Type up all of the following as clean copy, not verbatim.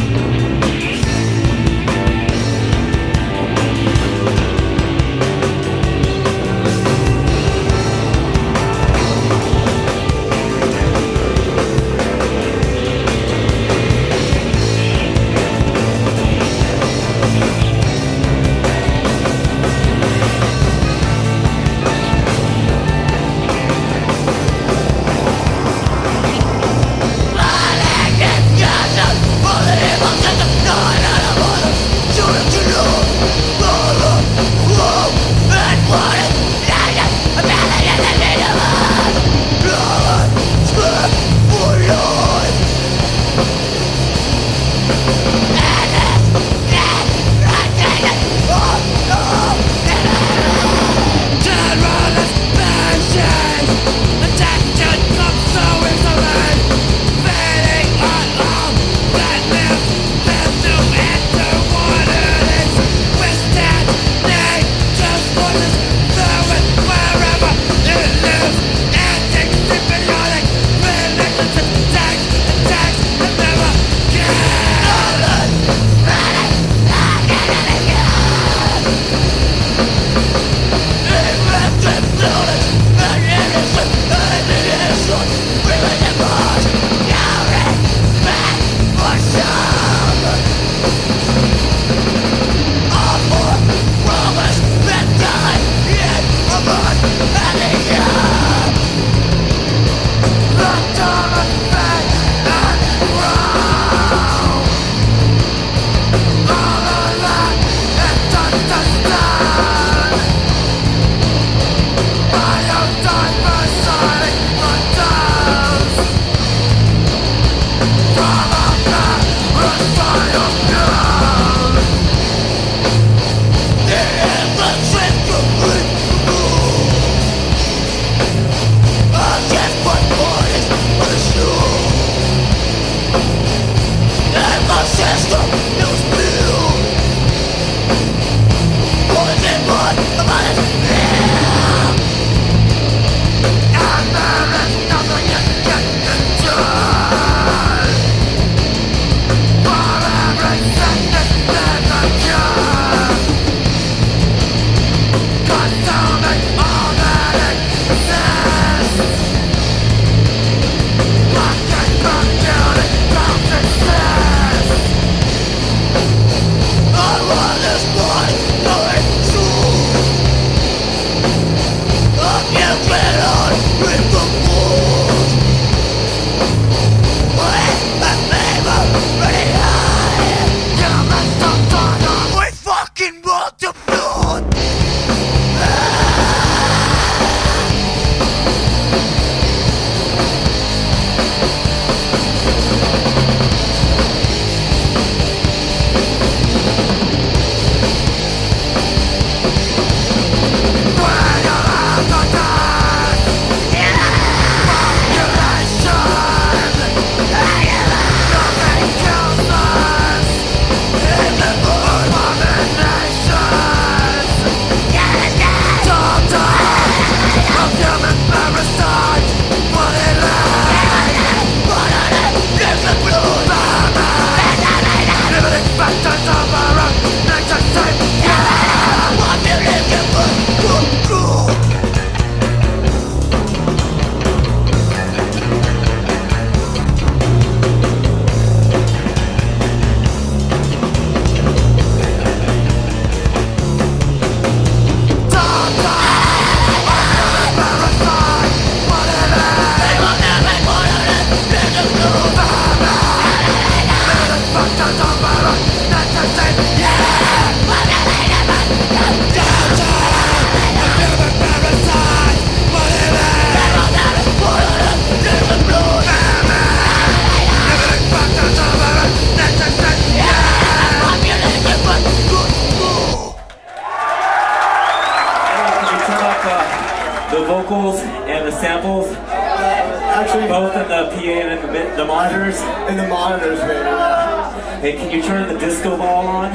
the vocals and the samples, actually, both in the PA and in the monitors. In the monitors, baby. Yeah. Hey, can you turn the disco ball on?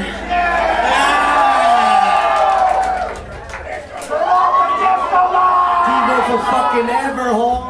People for fucking ever, home.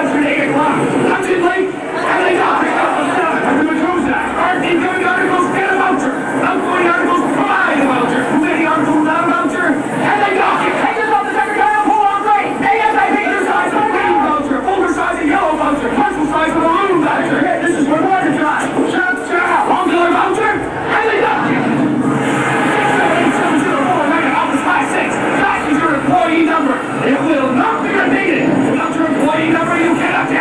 at 8 o'clock. I'm too late, and they got picked up at 7. I'm doing Tuesday. Aren't incoming articles, get a voucher. Outgoing articles, provide a voucher. Too many articles without a voucher, and they got it. Take this off the secretarial pull on grade. ASAP size with a green voucher. Older size and yellow voucher. Pencil size with a maroon voucher. This is for water drive. Shut up. Long color voucher, and they got it. 704 Office 56. That is your employee number. It will not be repeated. Without your employee number, you cannot get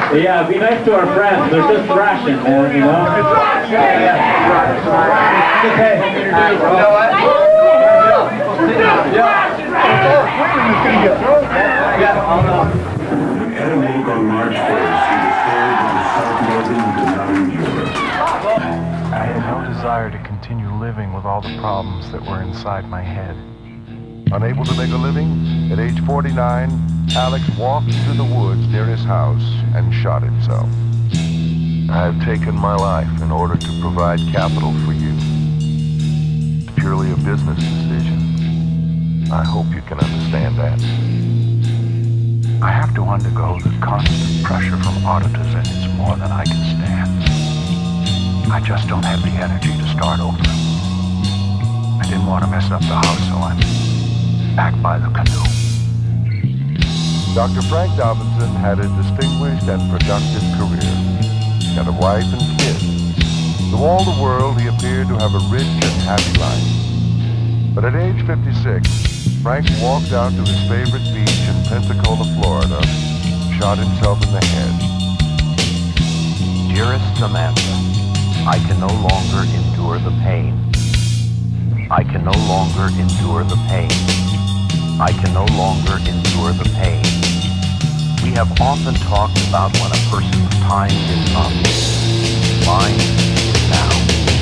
Yeah, be nice to our friends. They're just thrashing, man, you know? At a walk on March 1st, he was told by self-loathing benign Europe. I had no desire to continue living with all the problems that were inside my head. Unable to make a living, at age 49, Alex walked into the woods near his house and shot himself. I have taken my life in order to provide capital for you. It's purely a business decision. I hope you can understand that. I have to undergo the constant pressure from auditors, and it's more than I can stand. I just don't have the energy to start over. I didn't want to mess up the house, so I'm back by the canoe. Dr. Frank Dobinson had a distinguished and productive career. He had a wife and kids. To all the world, he appeared to have a rich and happy life. But at age 56, Frank walked out to his favorite beach in Pensacola, Florida, shot himself in the head. Dearest Samantha, I can no longer endure the pain. I can no longer endure the pain. I can no longer endure the pain. We have often talked about when a person's time is up. Mine is now.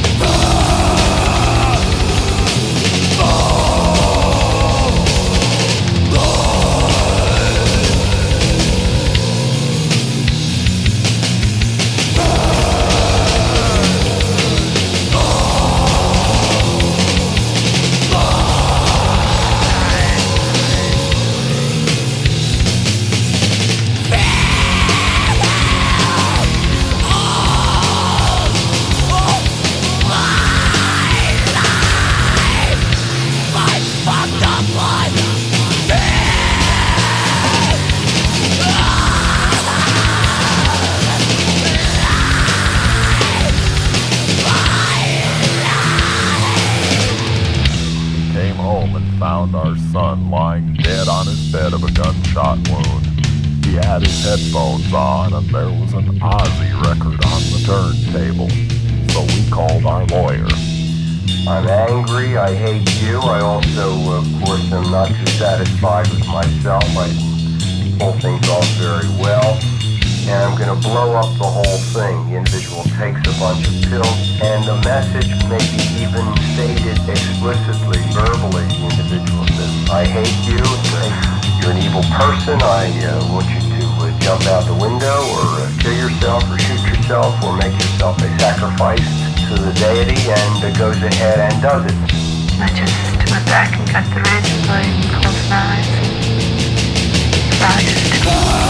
Found our son lying dead on his bed of a gunshot wound. He had his headphones on and there was an Ozzy record on the turntable. So we called our lawyer. I'm angry, I hate you. I also, of course, am not too satisfied with myself. I pull things off very well. And I'm going to blow up the whole thing. The individual takes a bunch of pills, and the message may be even stated explicitly, verbally. The individual says, I hate you, you're an evil person, I want you to jump out the window, or kill yourself, or shoot yourself, or make yourself a sacrifice to the deity, and goes ahead and does it. I just went back and got the razor blade and closed my eyes and focused.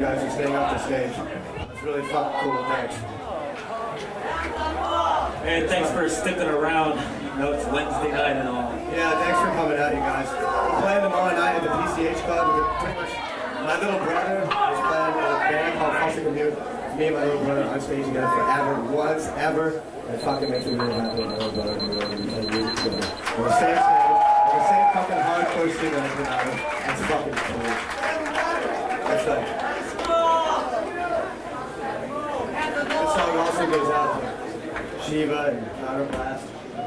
guys for staying up the stage. It's really fucking cool. Thanks. Hey, thanks for sticking around. You know, it's Wednesday night and all. Yeah, thanks for coming out, you guys. We're playing tomorrow night at the PCH Club. Pretty much, my little brother is playing in a band called Fussing Commute. Me and my little brother on stage together forever, once, ever. And it fucking makes me really happy with my little brother and music together. On the same stage, on the same fucking hardcore scene that I've been out of. That's fucking cool. That's right. This song also goes out to Shiva and Counterblast.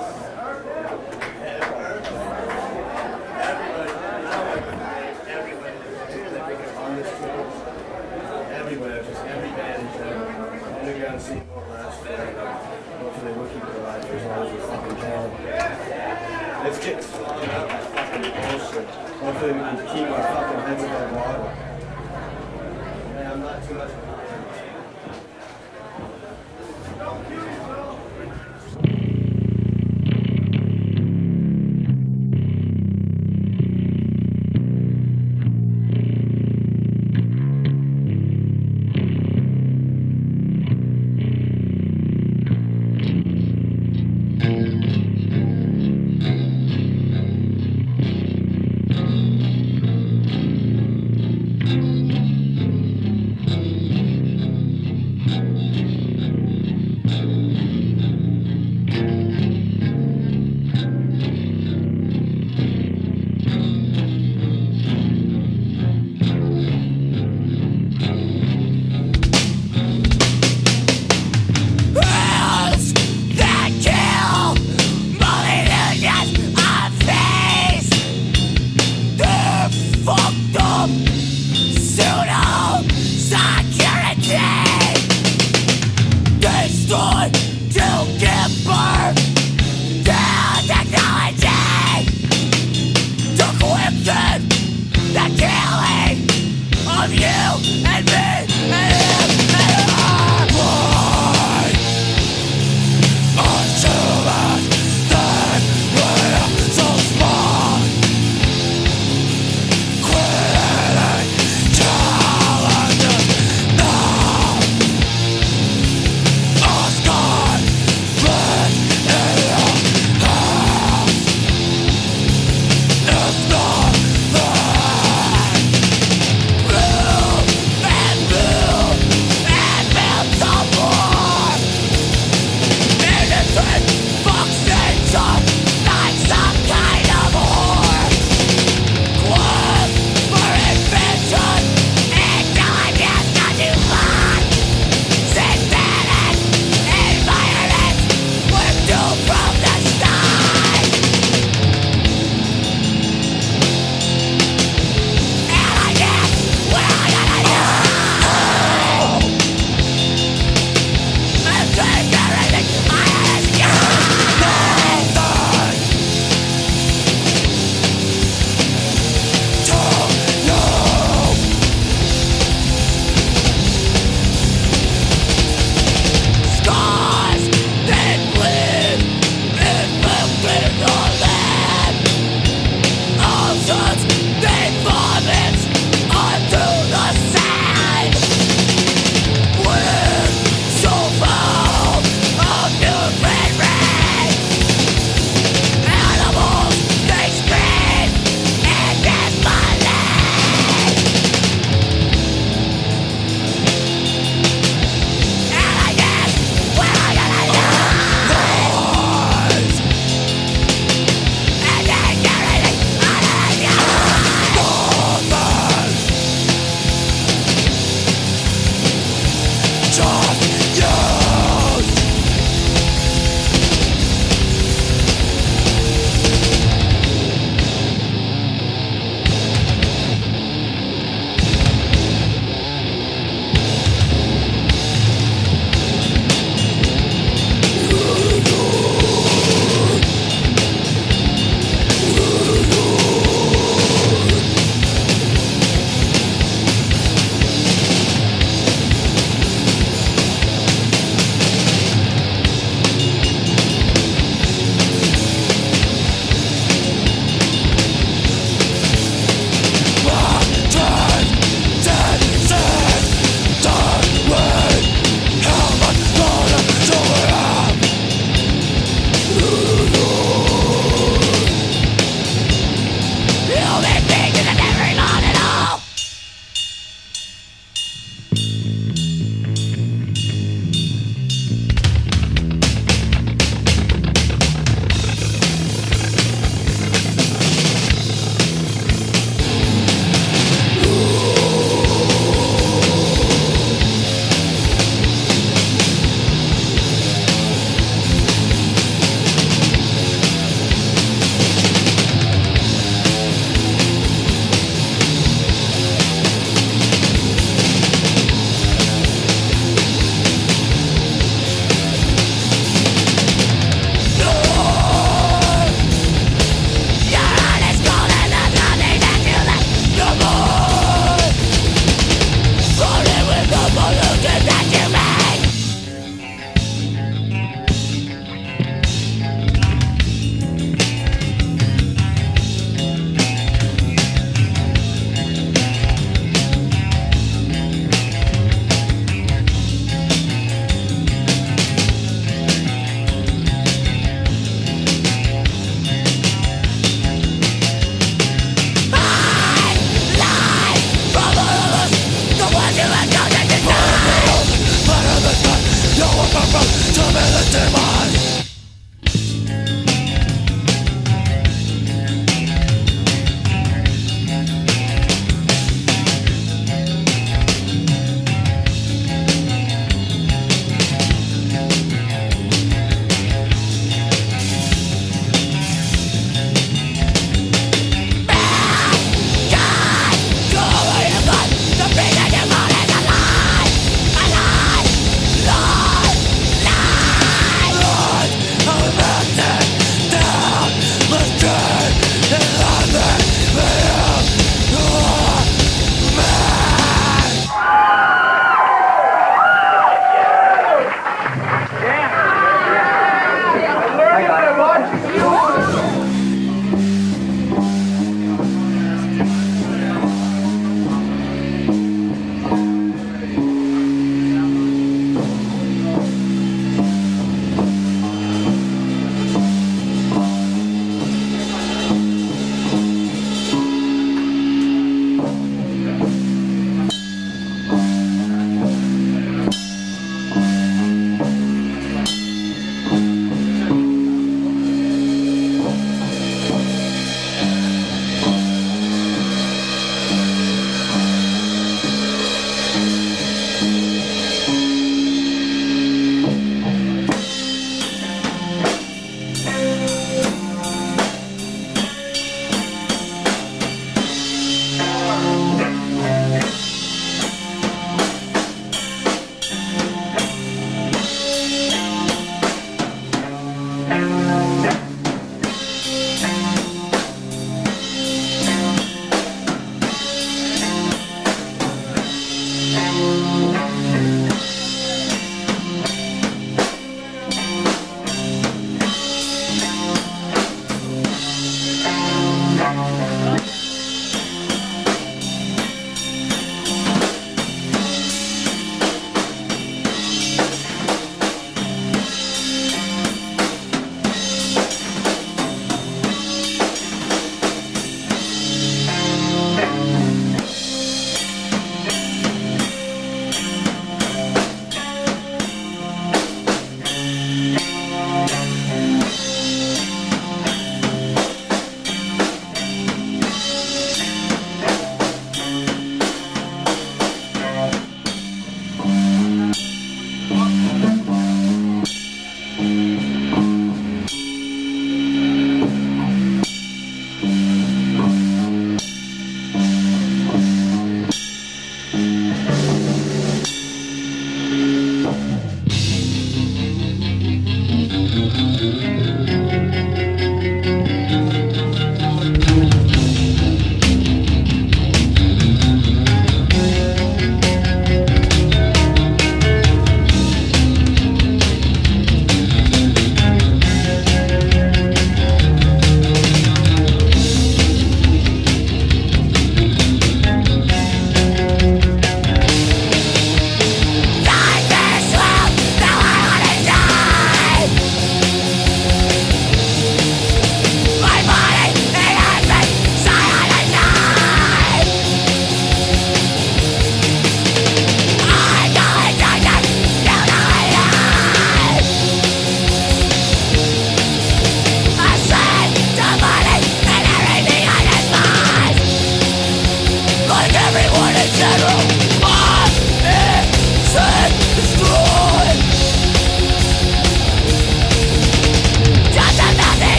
Everywhere, just every band in general. Underground scene won't last forever. Hopefully we'll keep it alive for as long as we fucking can. Let's get swallowed up by fucking bullshit. Hopefully we can keep our fucking heads above water. Man, I'm not too much of a Oscar,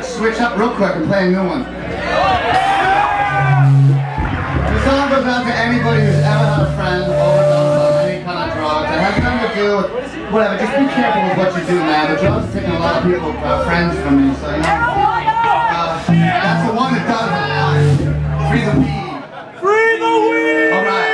switch up real quick and play a new one. The song goes out to anybody who's ever had a friend overdose on any kind of drugs. It has nothing to do with whatever. Just be careful with what you do, man. The drugs are taking a lot of people, friends from me, so you know. That's the one that does it. Free the weed. Free the weed! All right.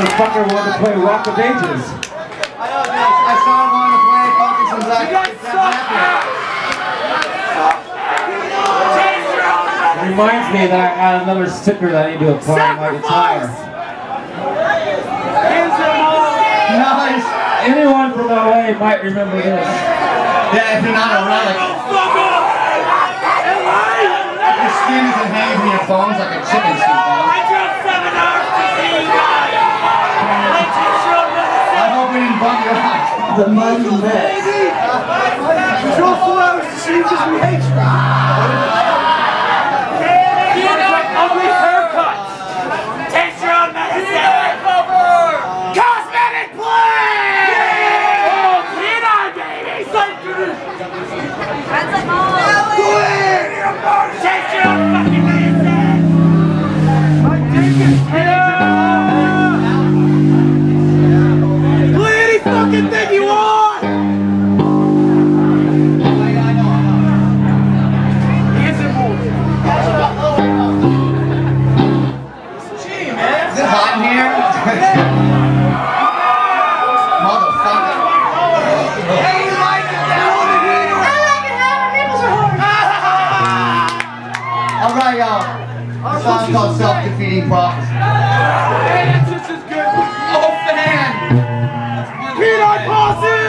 motherfucker wanted to play Rock of Ages. I started wanting to play fucking some Black. It reminds me that I had another sticker that I need to apply on my guitar. Nice. Anyone from LA might remember this. Yeah, if you're not a relic. If your skin isn't hanging from your bones like a chicken soup bone. I hope we didn't bump you out. The Mighty Mets. Control 4 hours to shoot because we hate you. Ugly haircuts. Taste your own medicine. Cosmetic play. Oh, peanut baby. Taste your own fucking medicine. My dick is play any fucking thing you want. Is it hot in here? Motherfucker. Hey, you like it now? I like it how my nipples are hard. Alright, y'all. The song's called Self-Defeating Prophecy. This is good. Oh, fan. Peanut Posse!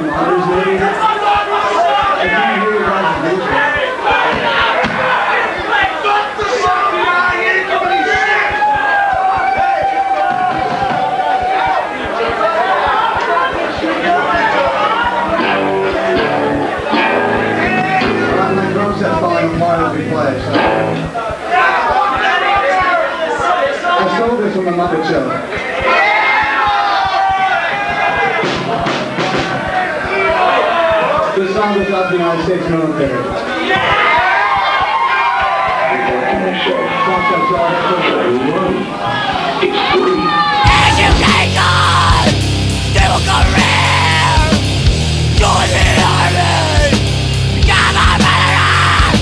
some others maybe. I can't hear you guys' music. My drum set's falling apart as we play, so. I stole this from the Muppet Show. This song was about the United States military. Education! Stable career! Join the army! Come on, veterans!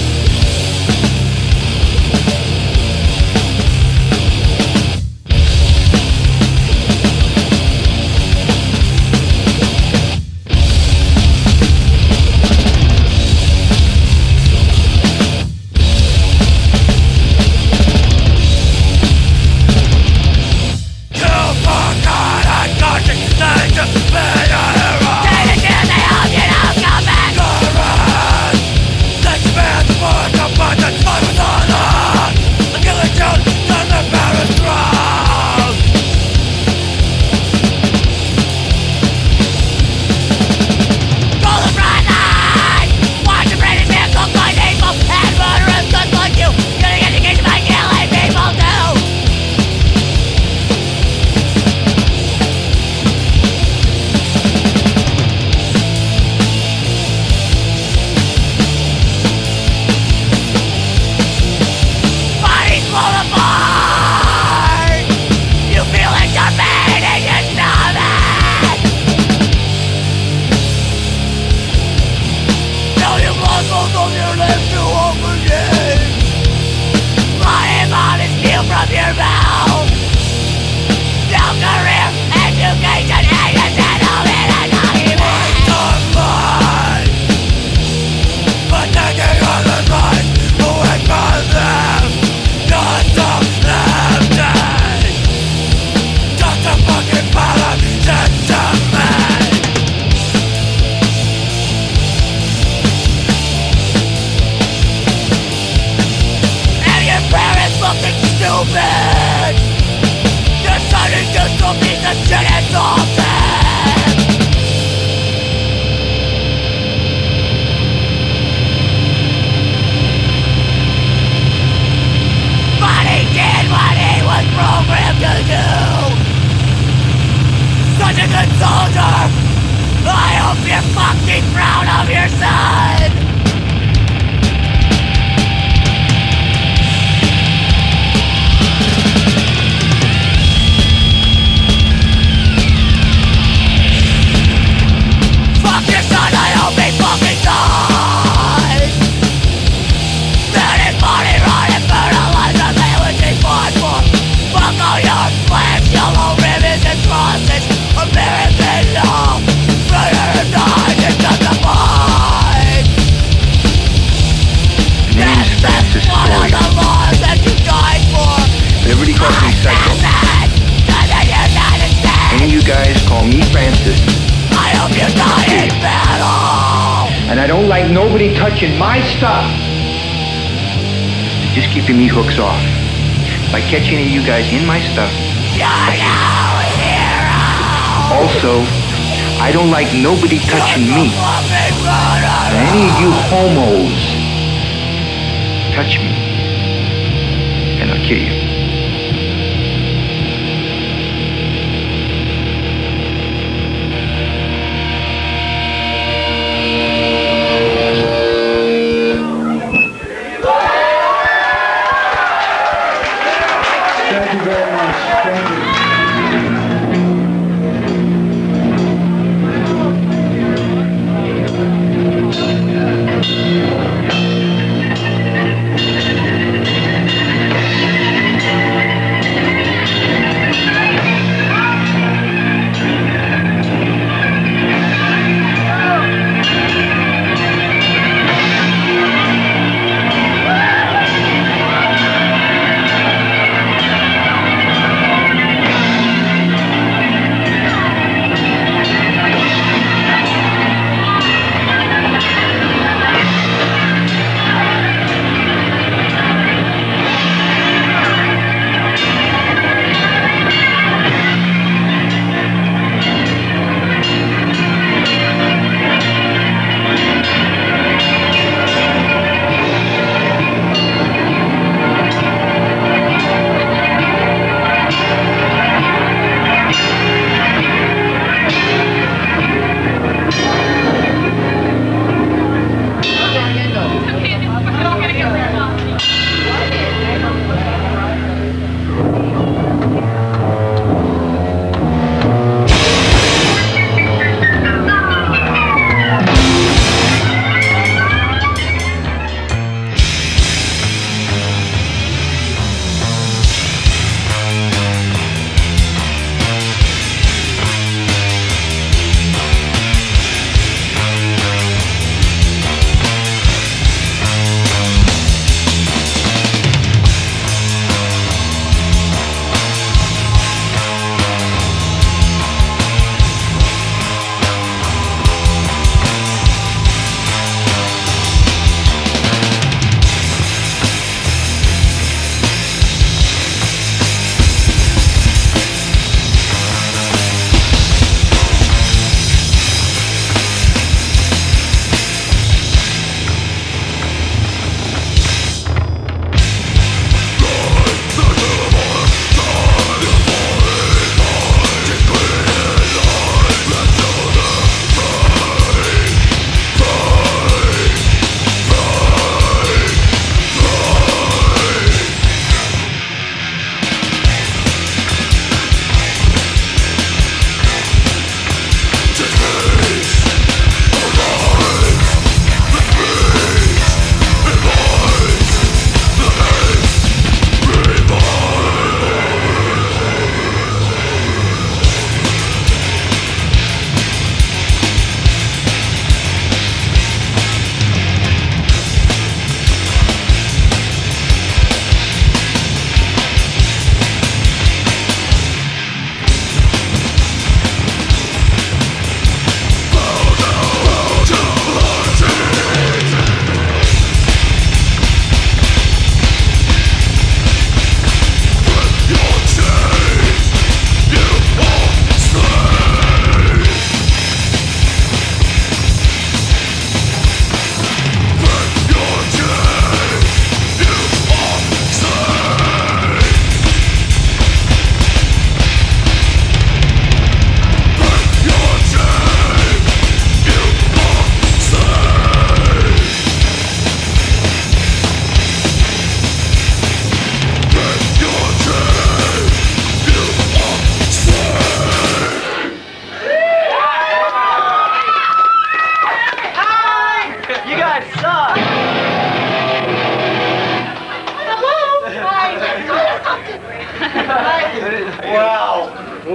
Nobody touching my stuff. Just keeping me hooks off. By catching you guys in my stuff. Also, I don't like nobody touching me. Any of you homos touch me, and I'll kill you.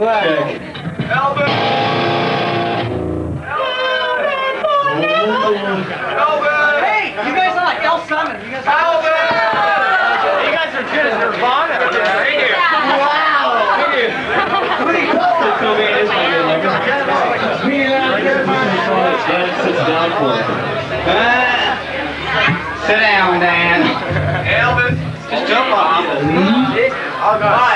Elvin! Hey, you guys are like El Summon. You guys are You guys are good as Nirvana. Right here. Wow. Pretty close. Sit down, Dan. Elvin, just jump off. Oh, God.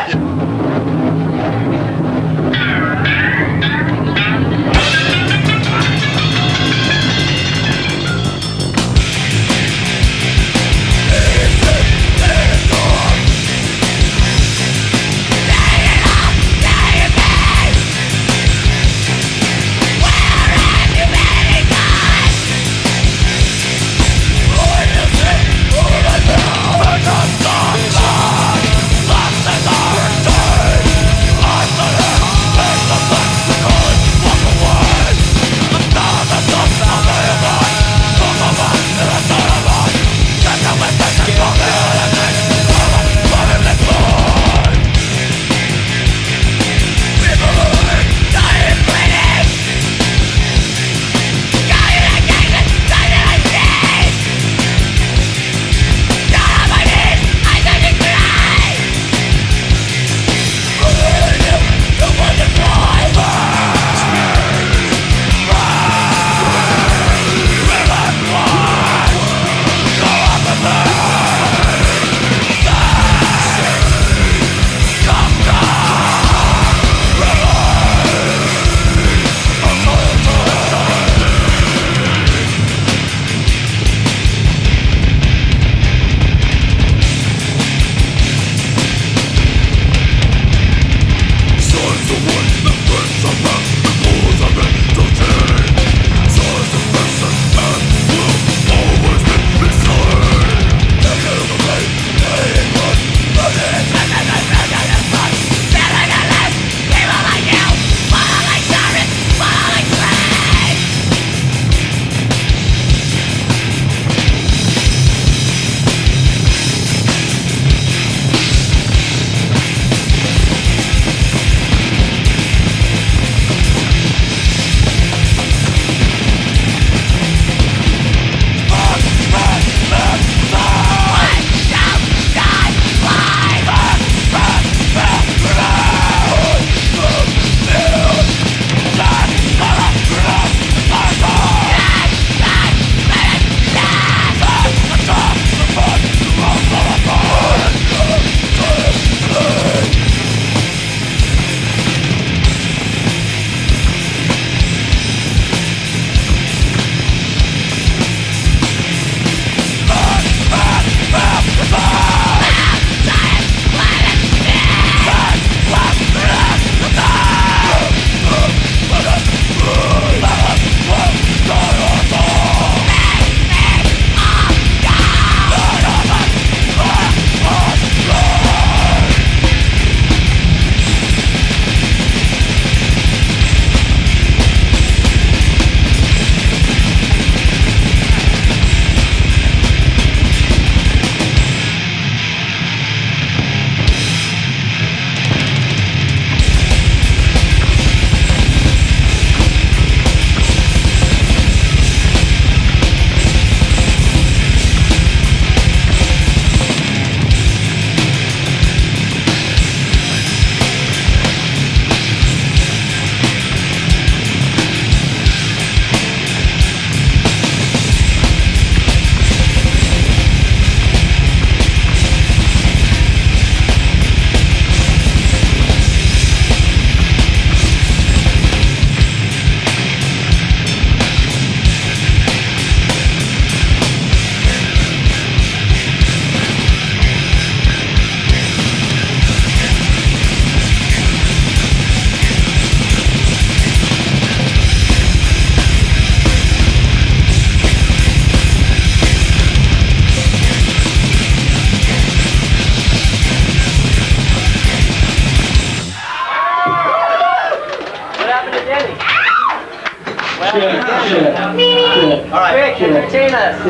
All right, Rick, entertain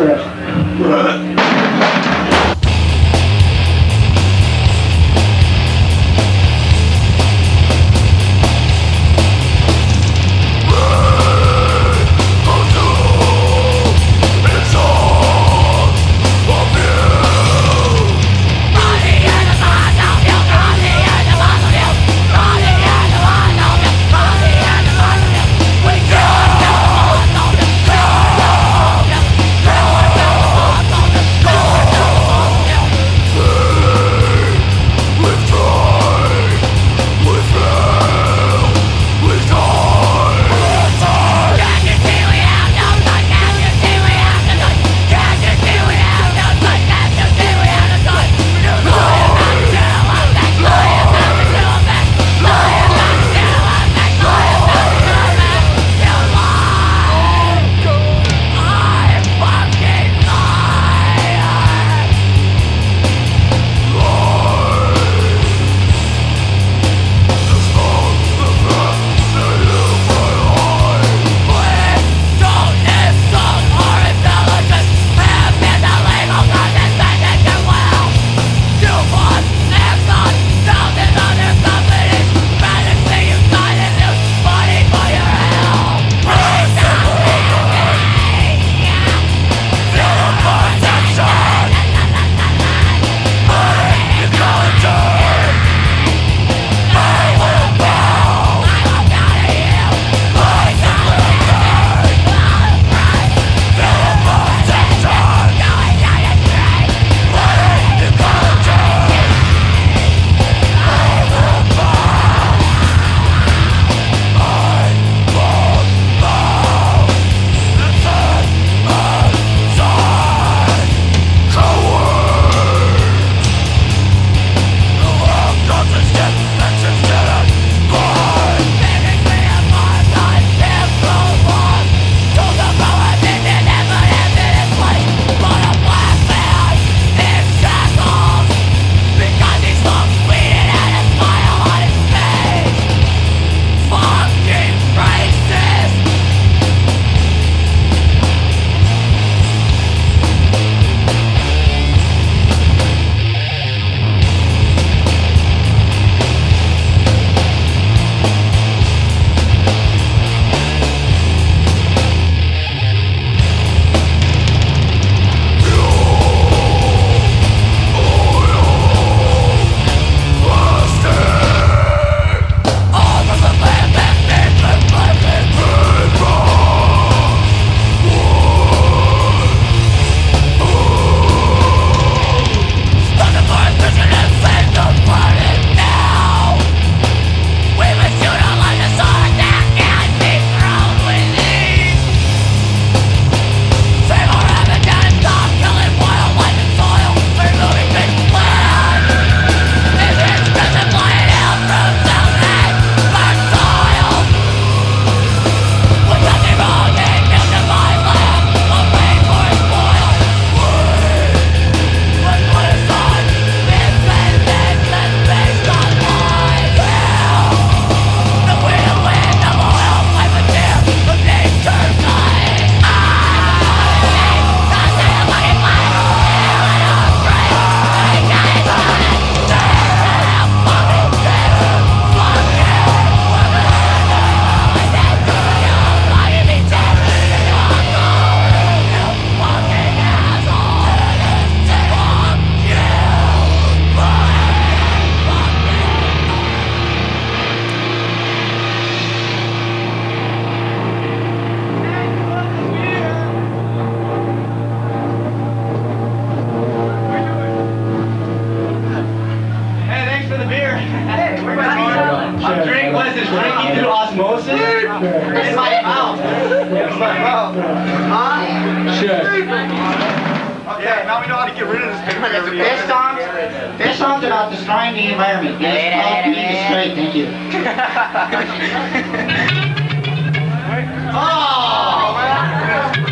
us. Okay, now we know how to get rid of this thing. Their songs about destroying the environment. Yes, straight, thank you. Oh, man.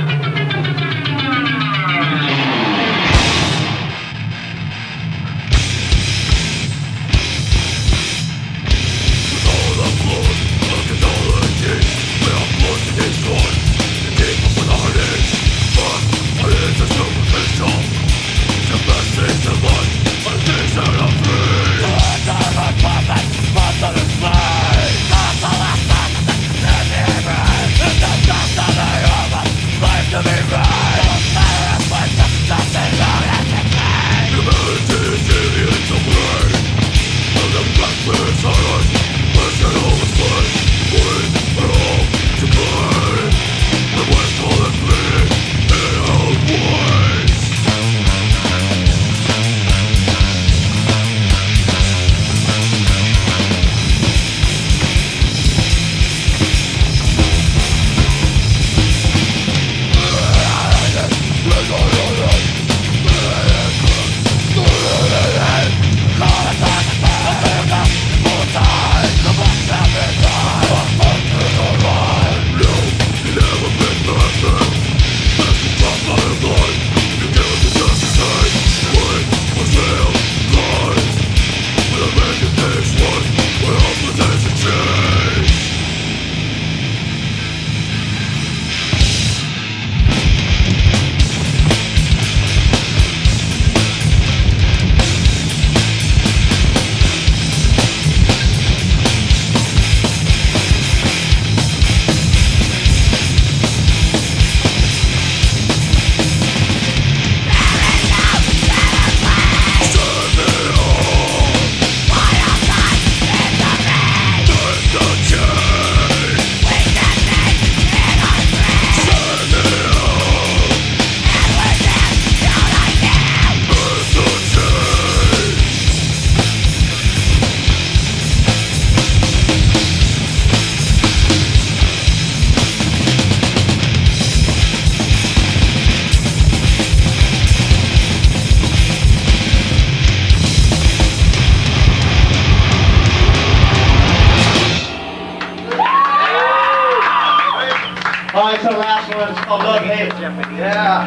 Alright, so the last one is called Love Hate. Yeah.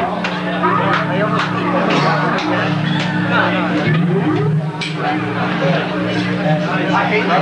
I hate love.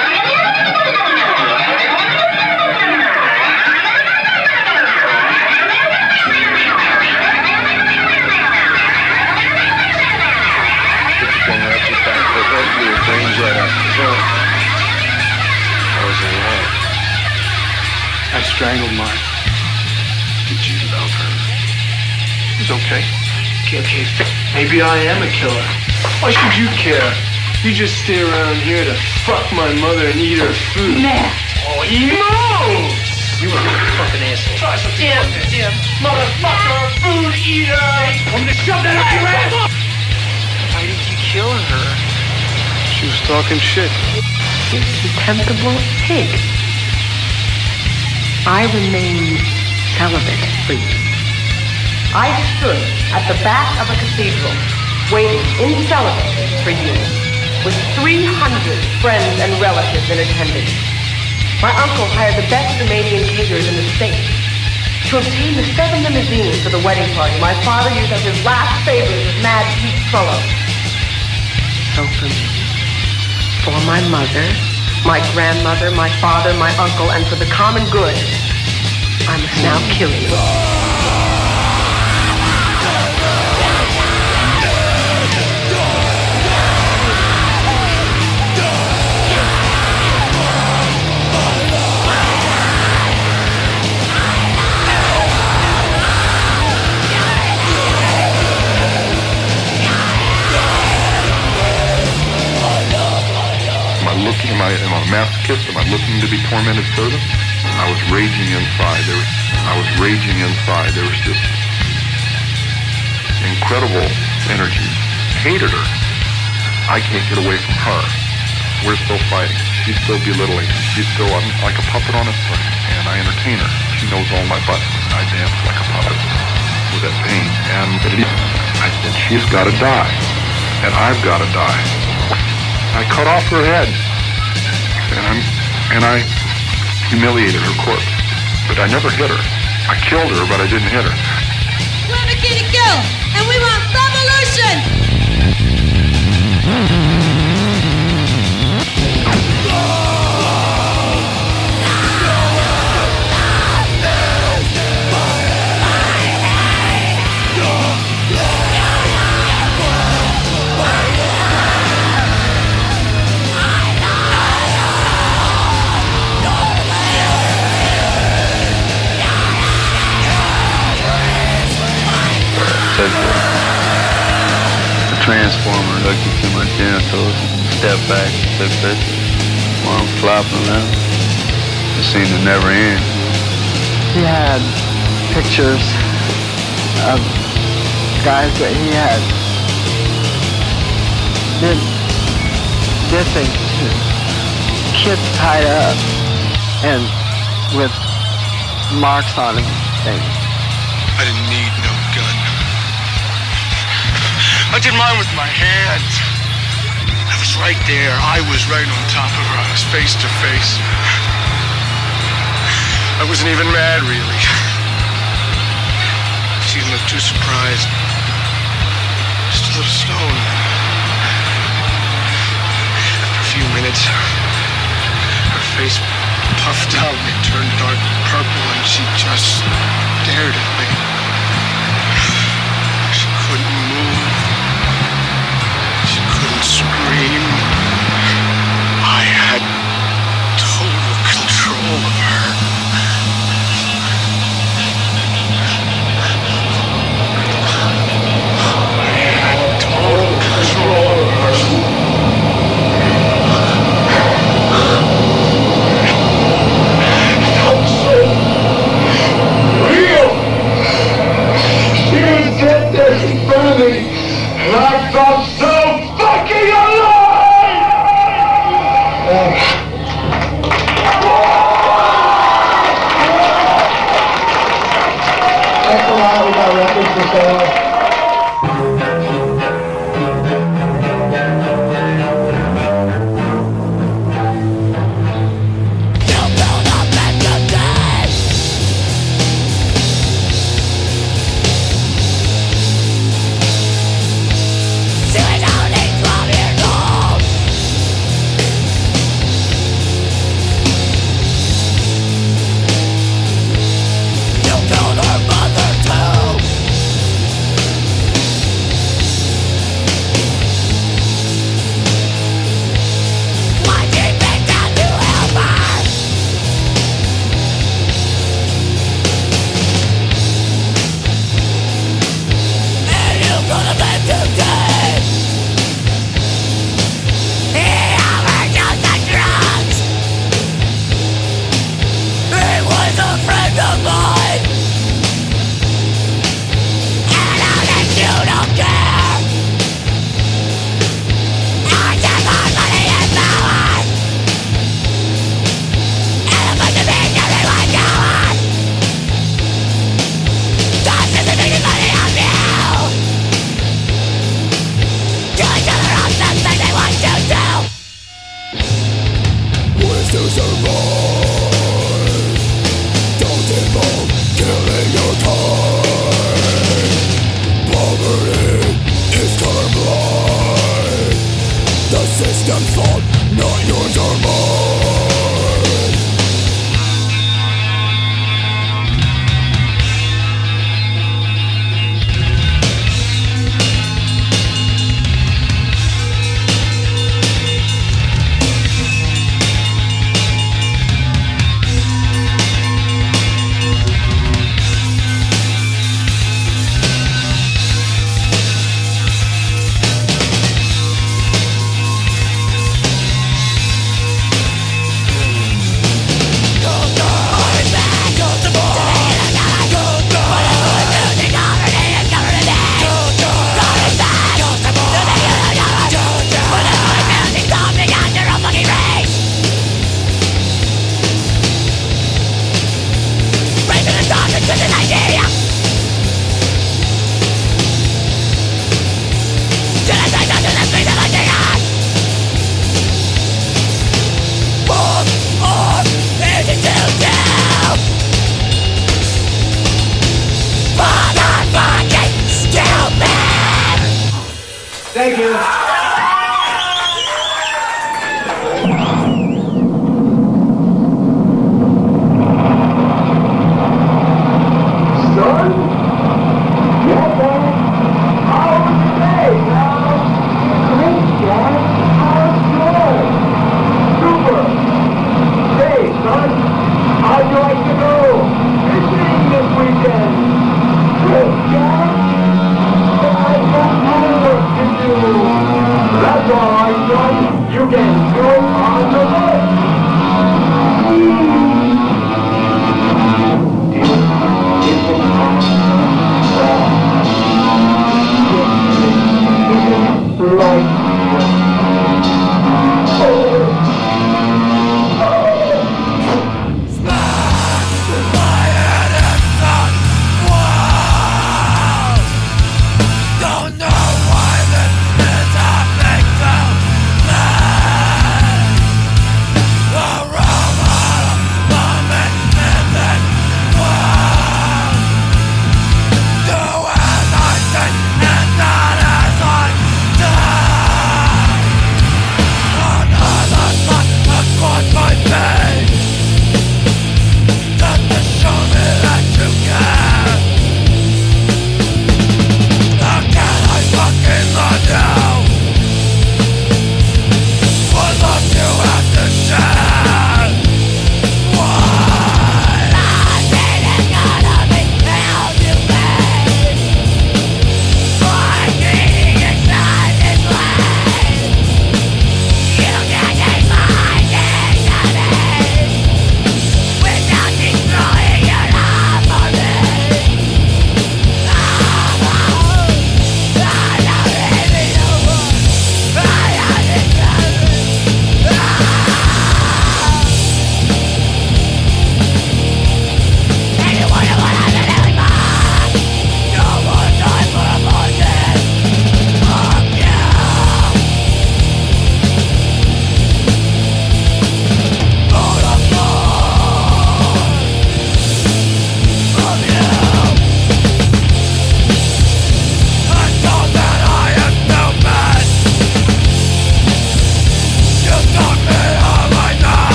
I strangled mine. Did you love her? It's okay. Okay, maybe I am a killer. Why should you care? You just stay around here to fuck my mother and eat her food. Nah. Oh, no! You were a fucking asshole. Damn, motherfucker, food eater! I'm gonna shove that up your ass! Why did you kill her? She was talking shit. You contemptible pig. I remained celibate for you. I stood at the back of a cathedral, waiting in celibacy for you, with 300 friends and relatives in attendance. My uncle hired the best Romanian caterers in the state. To obtain the 7 limousines for the wedding party, my father used as his last favors with mad Pete Trullo. So for me, for my mother, my grandmother, my father, my uncle, and for the common good, I must now kill you. Am I a masochist? Am I looking to be tormented further? I was raging inside. There was this incredible energy. Hated her. I can't get away from her. We're still fighting. She's still belittling. I'm like a puppet on a string, and I entertain her. She knows all my buttons. I danced like a puppet with that pain. And I said, she's got to die. And I've got to die. I cut off her head. And I humiliated her corpse. But I never hit her. I killed her, but I didn't hit her. We're the key to kill, and we want revolution! The transformer looked into my genitals, stepped back, took pictures while I'm flopping around. It seemed to never end. He had pictures of guys that he had been dissing, kids tied up and with marks on him. I didn't need no gun. I did mine with my hands. I was right there. I was right on top of her. I was face to face. I wasn't even mad, really. She didn't look too surprised. Just a little stoned. After a few minutes, her face puffed out and it turned dark purple and she just stared at me. She couldn't move. She couldn't scream. I had total control of her. I had total control of her. And I felt so fucking alive! Thanks a lot. We got records for sale. Thank you. Son? Yeah, Dad. How was your day, now? Great, Dad. How's yours? Super. Hey, son. How'd you like to go fishing this weekend? Great, Dad. But I got homework to do. That's all right, son. You can do it on the list.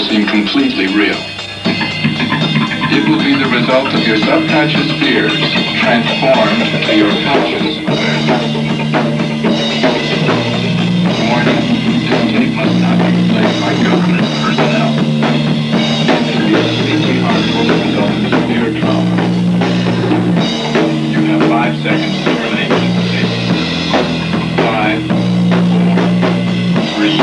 seem completely real. It will be the result of your subconscious fears transformed to your conscious awareness. Warning, this tape must not be played by government personnel. It can be extremely harmful and result in severe trauma. You have 5 seconds to terminate this tape. 5, 4, 3,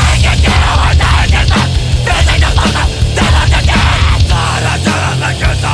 Get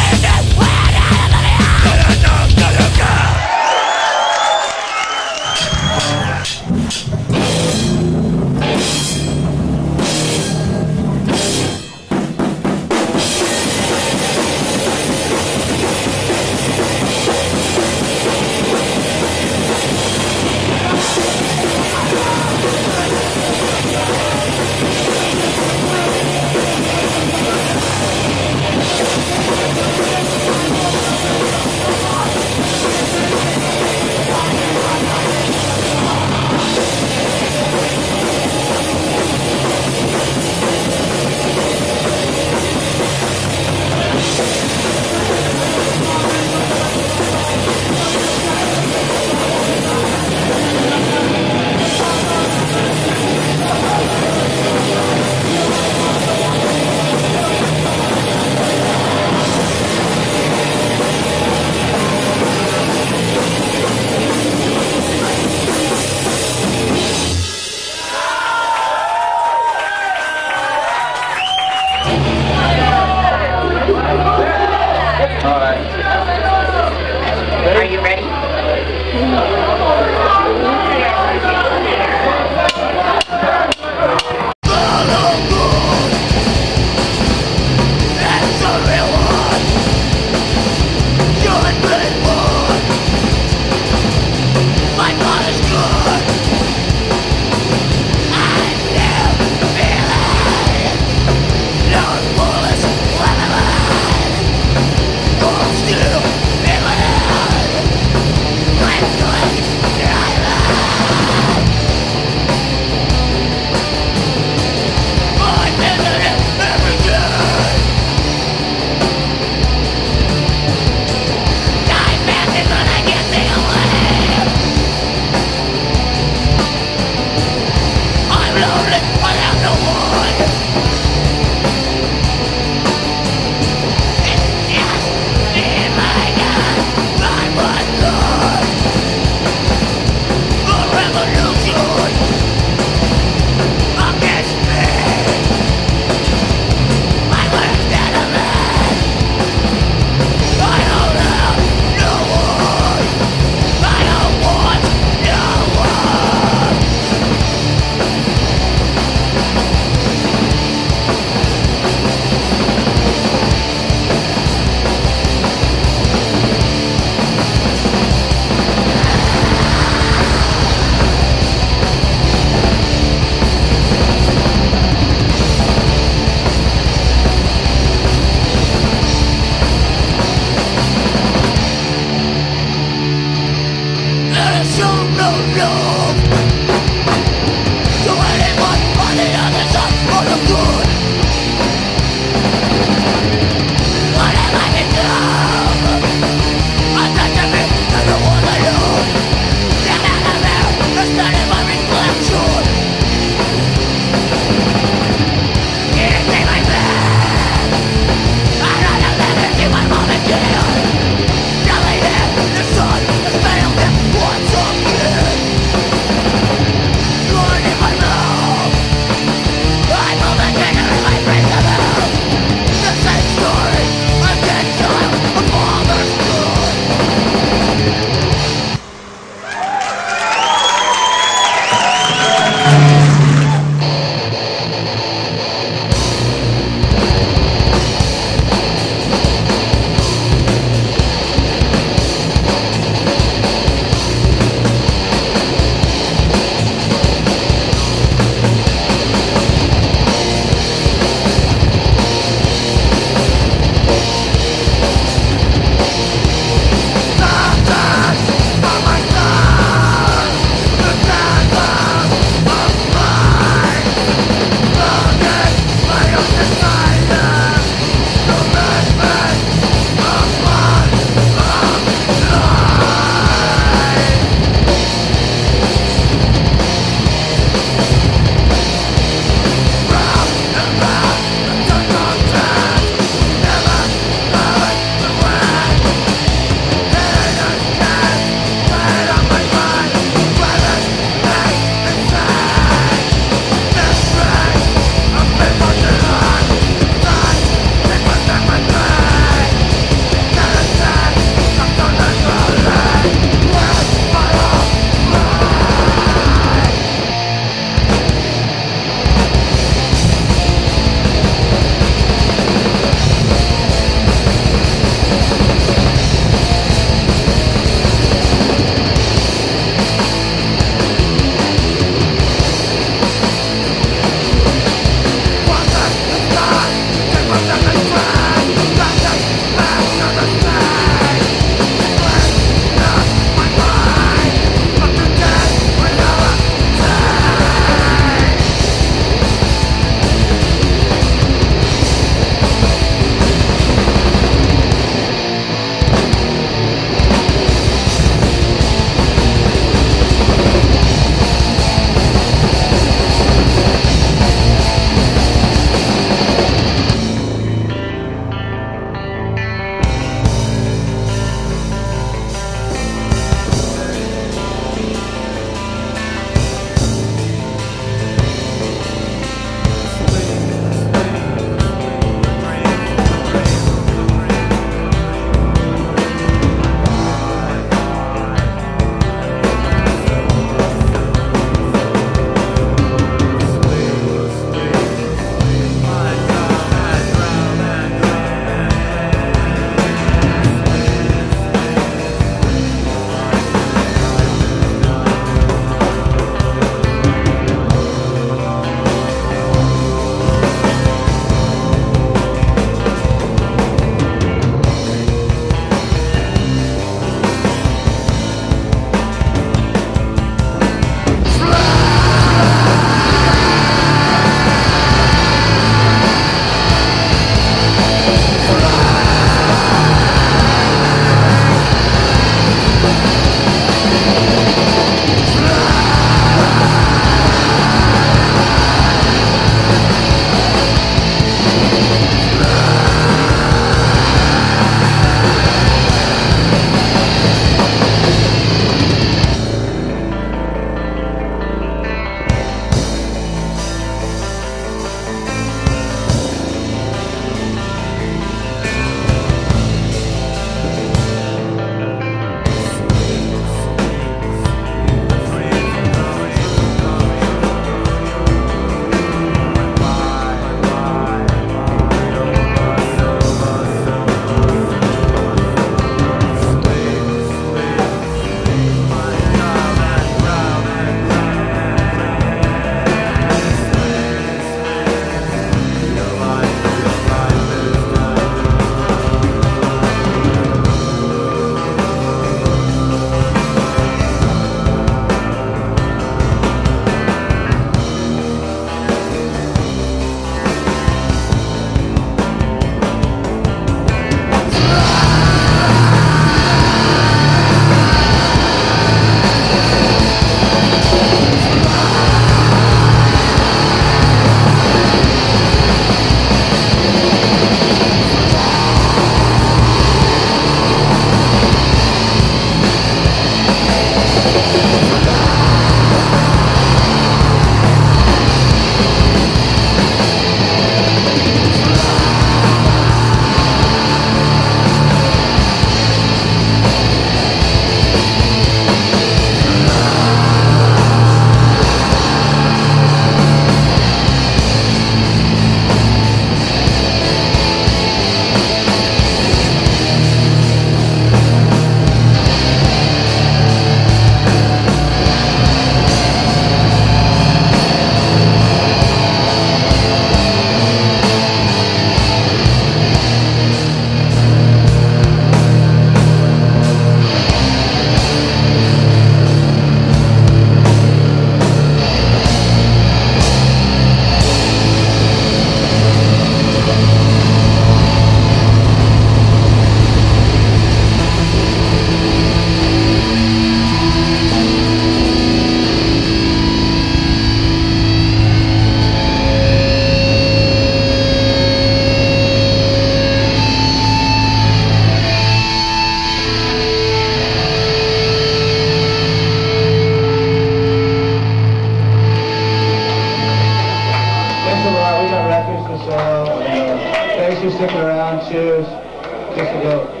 Cheers to Solo. Thanks for sticking around. Cheers. Just to go.